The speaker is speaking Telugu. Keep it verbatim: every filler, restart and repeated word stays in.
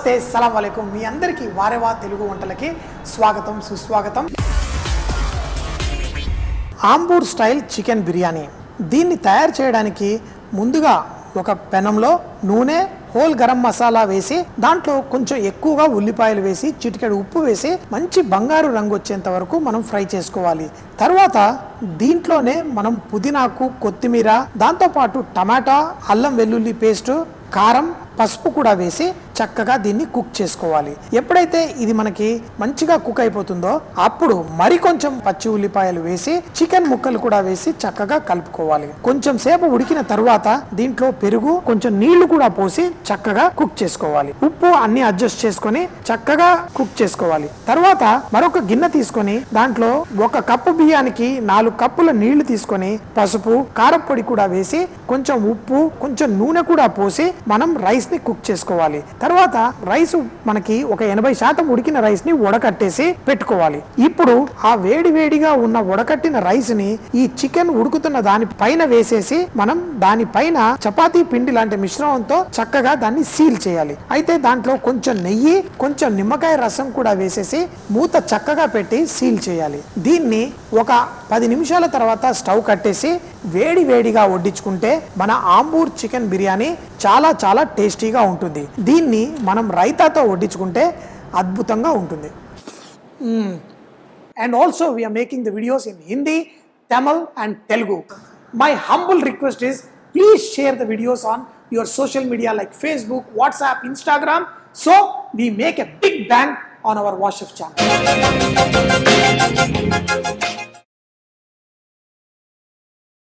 నమస్తే సలాం అలైకుం మీ అందరికీ వారేవా తెలుగు వంటలకి స్వాగతం సుస్వాగతం. ఆంబూర్ స్టైల్ చికెన్ బిర్యానీ దీన్ని తయారు చేయడానికి ముందుగా ఒక పెనంలో నూనె హోల్ గరం మసాలా వేసి దాంట్లో కొంచెం ఎక్కువగా ఉల్లిపాయలు వేసి చిటికెడు ఉప్పు వేసి మంచి బంగారు రంగు వచ్చేంత వరకు మనం ఫ్రై చేసుకోవాలి. తర్వాత దీంట్లోనే మనం పుదీనాకు కొత్తిమీర దాంతోపాటు టమాటా అల్లం వెల్లుల్లి పేస్టు కారం పసుపు కూడా వేసి చక్కగా దీన్ని కుక్ చేసుకోవాలి. ఎప్పుడైతే ఇది మనకి మంచిగా కుక్ అయిపోతుందో అప్పుడు మరి కొంచెం పచ్చి ఉల్లిపాయలు వేసి చికెన్ ముక్కలు కూడా వేసి చక్కగా కలుపుకోవాలి. కొంచెం సేపు ఉడికిన తర్వాత దీంట్లో పెరుగు కొంచెం నీళ్లు కూడా పోసి చక్కగా కుక్ చేసుకోవాలి. ఉప్పు అన్ని అడ్జస్ట్ చేసుకొని చక్కగా కుక్ చేసుకోవాలి. తర్వాత మరొక గిన్నె తీసుకొని దాంట్లో ఒక కప్పు బియ్యానికి నాలుగు కప్పుల నీళ్లు తీసుకొని పసుపు కారపొడి కూడా వేసి కొంచెం ఉప్పు కొంచెం నూనె కూడా పోసి మనం రైస్ ని కుక్ చేసుకోవాలి. తర్వాత రైస్ మనకి ఒక ఎనభై శాతం ఉడికిన రైస్ ని ఉడకట్టేసి పెట్టుకోవాలి. ఇప్పుడు ఆ వేడి వేడిగా ఉన్న ఉడకట్టిన రైస్ ని ఈ చికెన్ ఉడుకుతున్న దాని పైన వేసేసి మనం దాని పైన చపాతీ పిండి లాంటి మిశ్రమంతో చక్కగా దాన్ని సీల్ చేయాలి. అయితే దాంట్లో కొంచెం నెయ్యి కొంచెం నిమ్మకాయ రసం కూడా వేసేసి మూత చక్కగా పెట్టి సీల్ చేయాలి. దీన్ని ఒక పది నిమిషాల తర్వాత స్టవ్ కట్టేసి వేడి వేడిగా వడ్డించుకుంటే మన ఆంబూర్ చికెన్ బిర్యానీ చాలా చాలా టేస్టీగా ఉంటుంది. దీన్ని మనం రైతాతో వడ్డించుకుంటే అద్భుతంగా ఉంటుంది. And also we're making the videos in Hindi, Tamil and Telugu. My humble request is please share the videos on your social media like Facebook, WhatsApp, Instagram. So we make a big bang on our Washift channel.